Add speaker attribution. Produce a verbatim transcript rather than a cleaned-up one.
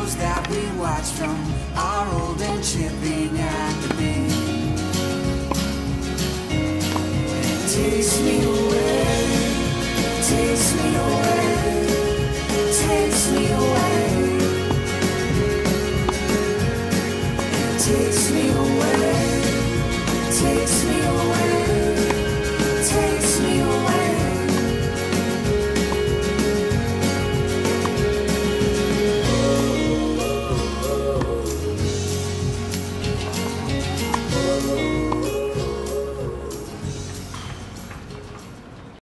Speaker 1: shows that we watch from our old and chipping at the beat. Takes me away, takes me away.